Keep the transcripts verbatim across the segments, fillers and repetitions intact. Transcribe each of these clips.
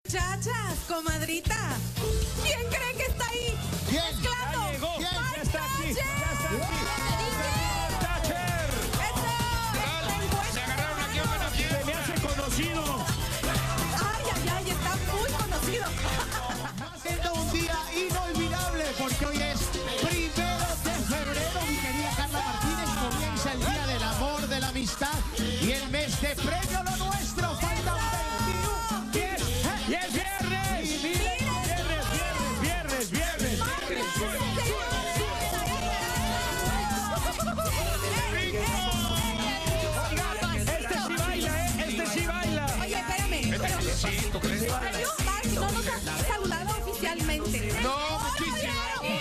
Muchachas, comadrita, ¿quién cree que está ahí? ¿Quién? Mezclando. Ya llegó, ¿Quién? ya está aquí, ya está aquí. ¡Thatcher! Se agarraron aquí un menos Se me hace conocido. Ay, ay, ay, está muy conocido. Siendo un día inolvidable porque hoy es primero de febrero, mi querida Carla Martínez, comienza el día del amor, de la amistad y el mes de premio lo nuestro. Faltan veintiuno días. ¡Y es viernes! ¡Viernes, viernes, viernes, viernes! Este sí baila, ¿eh? Este sí baila. Oye, espérame. espérame. Sí, ¿tú crees? Mark, no nos has saludado oficialmente. No, muchísimo.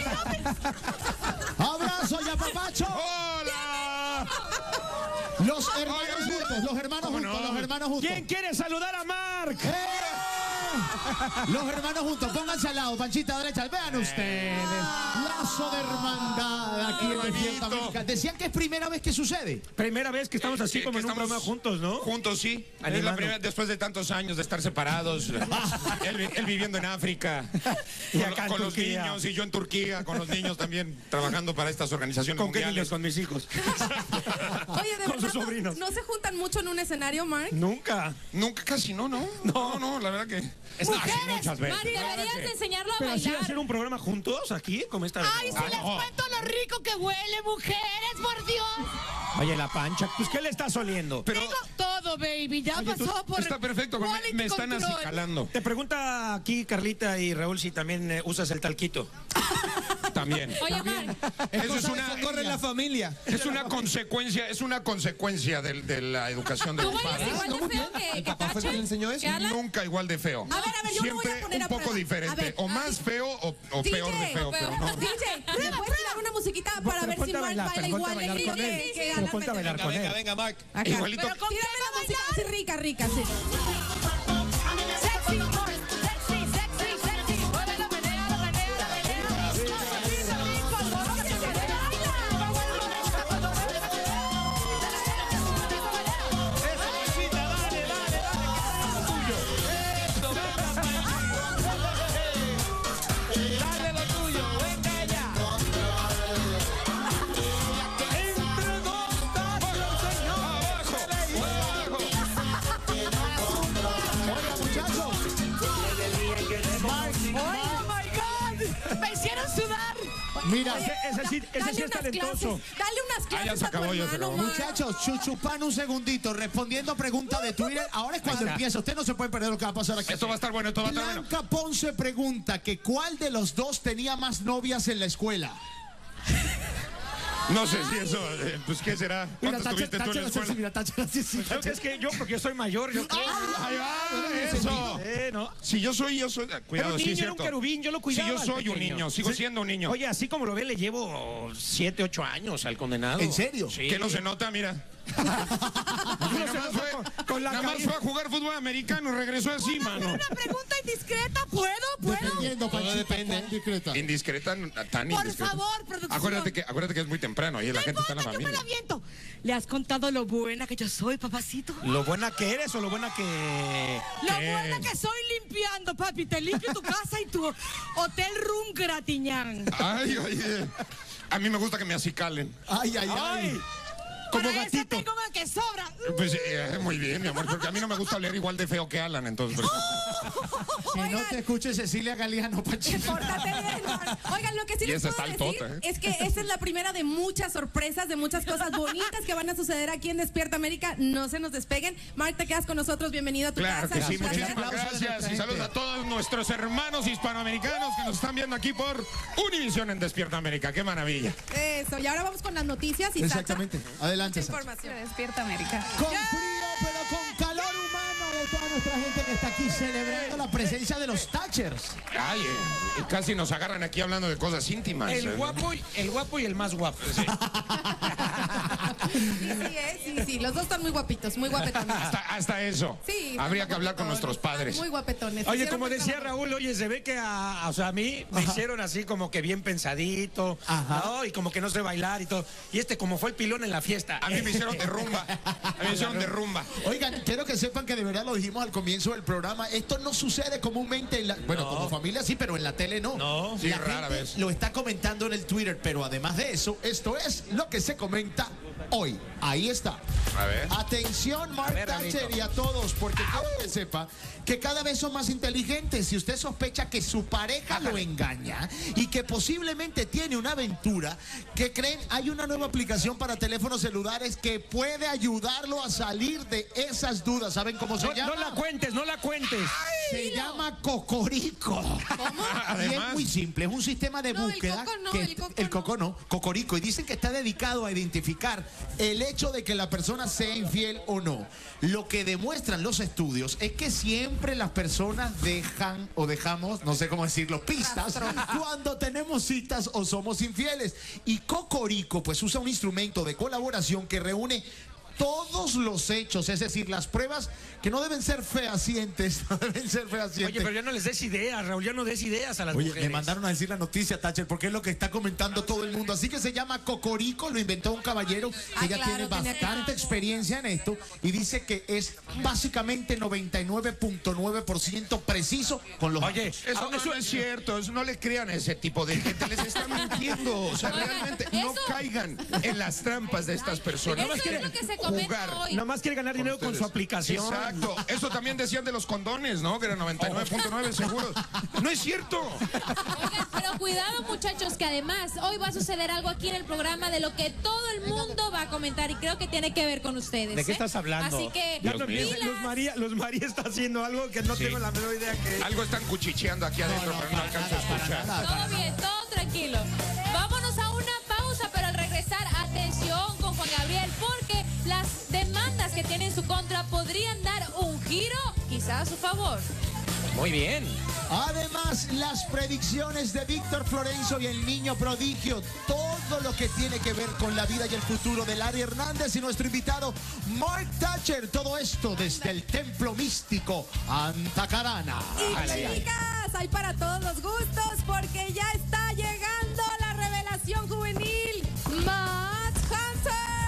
Abrazo y apapacho. ¡Hola! Los hermanos Oigan, juntos, los hermanos ¿cómo juntos, no? los hermanos juntos. ¿Quién quiere saludar a Mark? ¡Eh! Los hermanos juntos, pónganse al lado, Panchita derecha. Vean ustedes, lazo de hermandad aquí en Despierta América. Decían que es primera vez que sucede. Primera vez que estamos así Sí, como que en un estamos programa juntos, ¿no? Juntos, sí. Es Animando. la primera, después de tantos años de estar separados. él, él viviendo en África. Y con, acá en con los Turquía. niños. Y yo en Turquía, con los niños también, trabajando para estas organizaciones ¿Con qué mundiales. niños? Con mis hijos. Oye, de Con verdad, sus sobrinos. ¿no, no se juntan mucho en un escenario, Mark? Nunca. Nunca, casi no, ¿no? No, no, la verdad que... Es muchas veces. Mark, deberías de enseñarlo a Pero así bailar. hacer un programa juntos aquí, como esta. Ay, si Ah, les no. cuento lo rico que huele, mujeres, por Dios. Oye, la pancha, pues ¿qué le estás oliendo? Pero Tengo todo, baby. Ya Oye, tú- pasó por. está perfecto, me, quality me están control. acicalando. Te pregunta aquí Carlita y Raúl si también eh, usas el talquito. También. Oye, Mark, Eso es una, corre en la familia. es una consecuencia, es una consecuencia de, de la educación de tú mi hueles padre. igual de feo que, que Thatcher, enseñó eso? que Alan. Nunca igual de feo. A ver, a ver, yo lo voy a Siempre poner un a poco prueba. A diferente. ver, o a más feo o, o D J, peor de feo, pero no. D J, ¿me puedes tirar una musiquita para ver si ponte a Mark bailar, baila pero ponte a igual de bailar rico con que, él. que Pero Alan ponte a bailar Mendez? con él. venga, Mark. Acá. Igualito. Pero ¿con Tírame quién la va a música bailar? así rica, rica, sí. Sexy, sexy, sexy, sexy. Muévelo, menéalo, menéalo, menéalo. Rico, rico, algo que se baila. Dale lo tuyo, venga ya. Entre dos tachos, señor. Oiga, muchachos. Oh my God. Me hicieron sudar. Mira, Ese, ese sí, ese Dale sí es unas talentoso. clases, dale unas Ah, ya clases se a tu acabó, ya se hermano, acabó. Mark. muchachos, chuchupan un segundito, respondiendo preguntas de Twitter. Ahora es cuando Ahí está. empieza. Usted no se puede perder lo que va a pasar aquí. Esto va a estar bueno, esto va a estar bueno. Blanca Ponce pregunta que cuál de los dos tenía más novias en la escuela. No sé si eso, eh, pues ¿qué será? ¿Cuántos Tacha- tuviste tú en Tacha la así, escuela? mira, Tacha así, sí, Creo que Tacha. es que yo, porque yo soy mayor, yo creo. Ahí va, eso. Eh, ¿no? Si yo soy, yo soy. Era Cuidado, un sí, niño, es era un cierto. querubín, yo lo Si cuidaba. yo al soy un pequeño. niño, sigo siendo un niño. Oye, así como lo ve, le llevo siete, ocho años al condenado. ¿En serio? Sí. Que no se nota, mira. No Nada se más nota fue, con, con la nada más caída. fue a jugar fútbol americano y regresó así, mano. Una pregunta indiscreta, ¿puedo? ¿Puedo? Dependiendo, Panchita, depende. tan discreta. Indiscreta, tan Por indiscreta. favor, producción. Acuérdate que, acuérdate que es muy temprano y la No gente está en la importa, yo me familia. la aviento. ¿Le has contado lo buena que yo soy, papacito? Lo buena que eres o lo buena que... Lo ¿Qué? buena que soy limpiando, papi. Te limpio tu casa y tu hotel room gratiñán. Ay, oye. A mí me gusta que me acicalen. Ay, ay, ay. ¡Ay! Como Para eso gatito. tengo el que sobra. Pues eh, muy bien, mi amor, porque a mí no me gusta oler igual de feo que Alan, entonces. pues, Que no Oigan. te escuche Cecilia Galeano, Panchita. Pórtate bien, Mark. Oigan, lo que sí Y les esa puedo está decir altota, ¿eh? es que esta es la primera de muchas sorpresas, de muchas cosas bonitas que van a suceder aquí en Despierta América. No se nos despeguen. Mark, te quedas con nosotros. Bienvenido a tu Claro casa. que sí, Un placer. muchísimas Aplausos de gracias nuestra y saludos gente. a todos nuestros hermanos hispanoamericanos que nos están viendo aquí por Univisión en Despierta América. ¡Qué maravilla! Eso, y ahora vamos con las noticias y Sacha, Exactamente. Adelante, mucha Sacha. información. Despierta América. Con frío, pero con calor humano de toda nuestra gente que está aquí celebrando la presencia de los Thatchers. Ay, eh, casi nos agarran aquí hablando de cosas íntimas. El eh. guapo, y, el guapo y el más guapo. Sí, sí, eh, sí, sí, los dos están muy guapitos, muy guapetones. Hasta, hasta eso. Sí, Habría están que hablar con guapetones, nuestros padres. Muy guapetones. Oye, Hicieron como buen decía trabajo. Raúl, oye, se ve que a, a- o sea, a mí me hicieron así como que bien pensadito, Ajá. ¿no? Y como que no sé bailar y todo. Y este como fue el pilón en la fiesta. A mí me hicieron de rumba. A mí me hicieron de rumba. Oigan, quiero que sepan que de verdad lo dijimos al comienzo del programa, esto no sucede comúnmente en la, bueno, No. como familia sí, pero en la tele no. No. Sí, la rara gente vez. lo está comentando en el Twitter, pero además de eso, esto es lo que se comenta hoy. Ahí está. A ver. Atención, Mark ver, Thatcher Ramito. y a todos, porque quiero que sepa que cada vez son más inteligentes. Si usted sospecha que su pareja lo engaña y que posiblemente tiene una aventura, ¿qué creen? Hay una nueva aplicación para teléfonos celulares que puede ayudarlo a salir de esas dudas. ¿Saben cómo se No, llama? no la cuentes, no la cuentes. Se llama Cocorico. Y es Además, muy simple, es un sistema de No, el búsqueda. coco no, que el coco el coco no, Cocorico. Y dicen que está dedicado a identificar el hecho de que la persona sea infiel o no. Lo que demuestran los estudios es que siempre las personas dejan o dejamos, no sé cómo decirlo, pistas cuando tenemos citas o somos infieles. Y Cocorico pues usa un instrumento de colaboración que reúne todos los hechos, es decir, las pruebas que no deben ser fehacientes, no deben ser fehacientes. Oye, pero ya no les des ideas, Raúl, ya no des ideas a las Oye, mujeres. me mandaron a decir la noticia, Thatcher, porque es lo que está comentando todo el mundo. Así que se llama Cocorico, lo inventó un caballero que Ah, ya claro, tiene tenía bastante que- experiencia en esto y dice que es básicamente noventa y nueve punto nueve por ciento preciso con los Oye, eso ah, no, eso- no es cierto, eso no le crean a ese tipo de gente, les están mintiendo. O sea, Oigan, realmente no eso- caigan en las trampas de estas personas. Eso es lo que se comenta jugar. hoy. nada más quiere ganar dinero con su ustedes. aplicación. Exacto. Eso también decían de los condones, ¿no? Que eran noventa y nueve punto nueve seguros. No es cierto. Oigan, pero cuidado, muchachos, que además hoy va a suceder algo aquí en el programa de lo que todo el mundo va a comentar y creo que tiene que ver con ustedes. ¿De qué ¿eh? estás hablando? Así que, Ya no Dios mío. empieces, Luz María, Luz María está haciendo algo que no Sí. tengo la menor idea que... Algo están cuchicheando aquí adentro, pero no alcanzo a escuchar. todo bien, todo tranquilo. Vámonos a una pausa, pero al regresar, atención con Juan Gabriel, porque las demandas que tiene en su contra podrían dar un giro, quizás a su favor. Muy bien. Además, las predicciones de Víctor Florenzo y el niño prodigio, todo lo que tiene que ver con la vida y el futuro de Larry Hernández y nuestro invitado Mark Thatcher. Todo esto desde el templo místico Antacarana. Y chicas, hay para todos los gustos porque ya está llegando la revelación juvenil. Matt Hansen.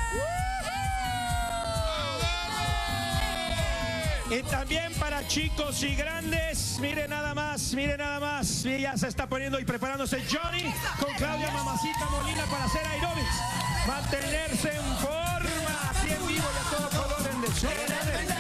Y también para chicos y grandes, mire nada más, mire nada más. Y ya se está poniendo y preparándose Johnny con Claudia Mamacita Molina para hacer aeróbics. Mantenerse en forma, así en vivo y a todo color en el show.